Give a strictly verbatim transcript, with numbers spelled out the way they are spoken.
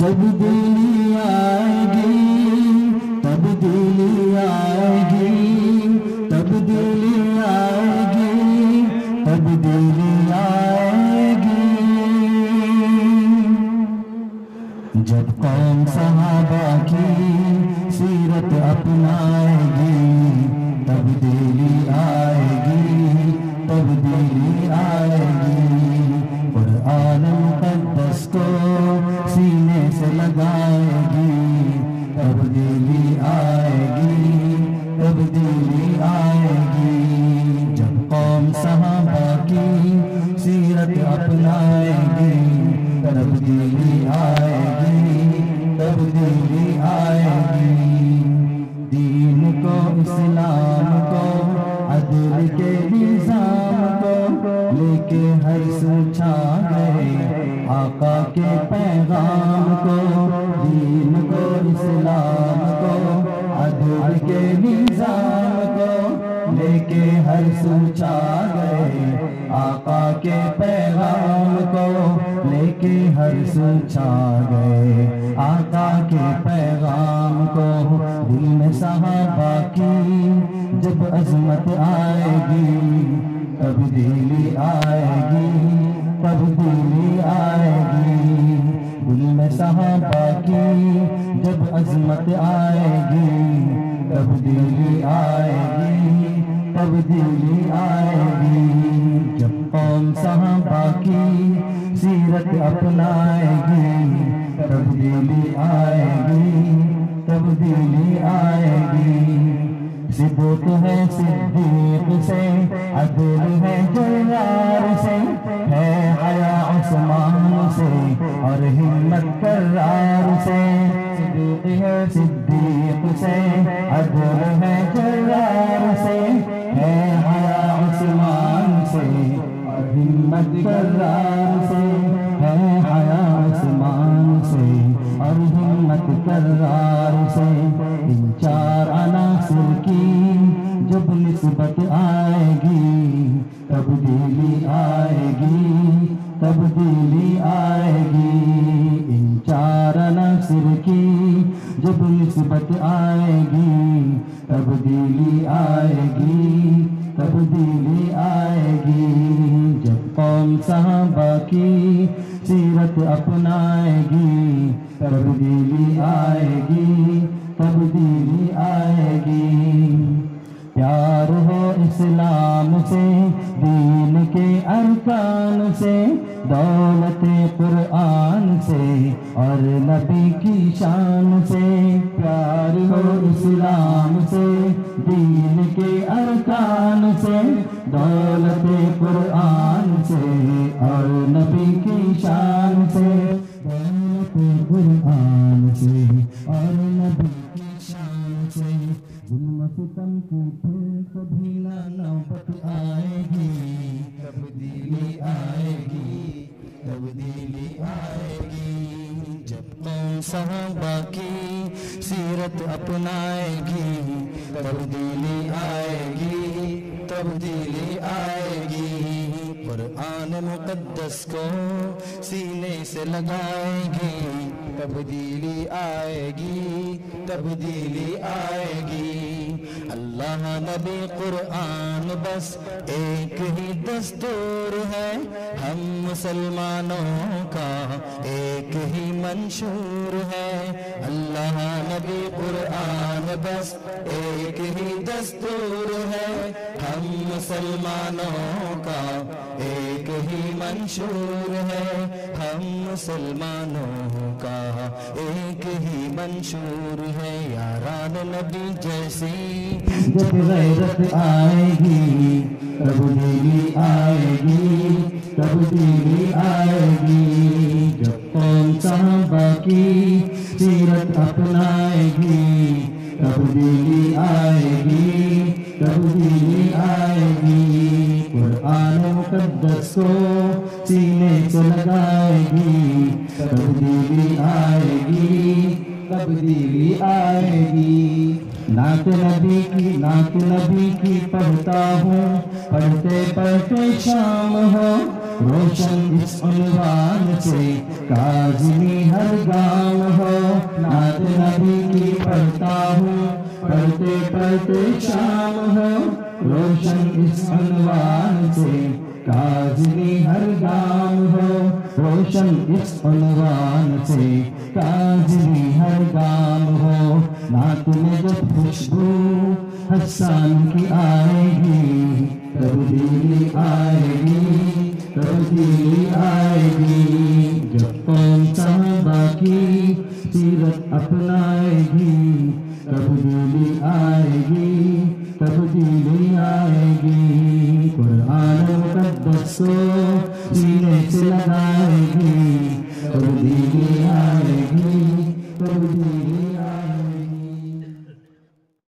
تبدیلی آئے گی تبدیلی آئے گی تبدیلی آئے گی تبدیلی آئے گی جب قوم صحابہ کی سیرت اپنائے گی تبدیلی آئے گی تبدیلی آئے گی قرآن مقدس کو سینے سے لگائے گی تبدیلی آئے گی تبدیلی آئے گی جب قوم صحابہ کی سیرت اپنائے گی تبدیلی آئے گی تبدیلی آئے گی دین کو اسلام کو عدل کے نظام کو لے کے ہر سو چھا گئے آقا کے پیغام کو دین کو اسلام کو عدل کے نظام کو لے کے ہر سو چھا گئے آقا کے پیغام کو لے کے ہر سو چھا گئے آقا کے پیغام کو دل میں صحابہ کی جب عظمت آئے گی تبدیلی آئے گی تبدیلی آئے گی دل میں صحابہ کی جب عظمت آئے گی تبدیلی آئے گی تبدیلی آئے گی جب قوم صحابہ کی سیرت اپنائے گی تبدیلی آئے گی تبدیلی آئے گی صدق ہے صدیق سے عدل ہے جرار سے ہے حیا عثمان سے اور ہمت کرار سے صدق ہے صدیق سے عدل ہے جرار سے ہے حیا عثمان سے اور ہمت کرار سے ہے حیا عثمان سے اور ہمت کرار سے ان چار عناصر کی جب نسبت آئے گی تبدیلی آئے گی تبدیلی آئے گی ان چار عناصر کی جب نسبت آئے گی تبدیلی آئے گی تبدیلی آئے گی جب قوم صحابہ کی سیرت اپنائے گی تبدیلی آئے گی تبدیلی آئے گی پیار ہو اسلام سے دین کے ارکان سے دولت قرآن سے اور نبی کی شان سے پیار ہو اسلام سے دین کے ارکان سے دولت قرآن سے اور نبی کی شان سے دولت قرآن سے اور نبی کی شان سے ظلم ستم کی پھر کبھی نہ نوبت آئے گی تبدیلی آئے گی تبدیلی آئے گی جب قوم صحابہ کی سیرت اپنائے گی تبدیلی آئے گی تبدیلی آئے گی قرآن مقدس کو سینے سے لگائے گی تبدیلی آئے گی تبدیلی آئے گی اللہ نبی قرآن بس ایک ہی دستور ہے ہم مسلمانوں کا ایک ہی منشور ہے اللہ نبی قرآن بس ایک ہی دستور ہے ہم مسلمانوں کا ایک ہی منشور ہے ہم مسلمانوں کا ایک ہی منشور ہے یاران نبی جیسی جب غیرت آئے گی تبدیلی آئے گی تبدیلی آئے گی جب قوم صحابہ کی سیرت اپنائے گی تبدیلی آئے گی تبدیلی آئے گی قرآن مقدس کو سینے سے لگائے گی تبدیلی آئے گی تبدیلی آئے گی نعت نبی کی نعت نبی کی پڑھتا ہوں پڑھتے پڑھتے شام ہو روشن اس عنوان سے کاظمی ہر گام ہو نعت نبی کی پڑھتا ہوں پڑھتے پڑھتے شام ہو روشن اس عنوان سے کاظمی ہر گام ہو روشن اس عنوان سے کاظمی ہر گام ہو نعت میں جب خوشبو حسان کی آئے گی تبدیلی آئے گی تبدیلی آئے گی جب قوم صحابہ کی سیرت اپنائے گی تبدیلی آئے گی تبدیلی آئے گی قرآن مقدس کو سینے سے لگائے گی تبدیلی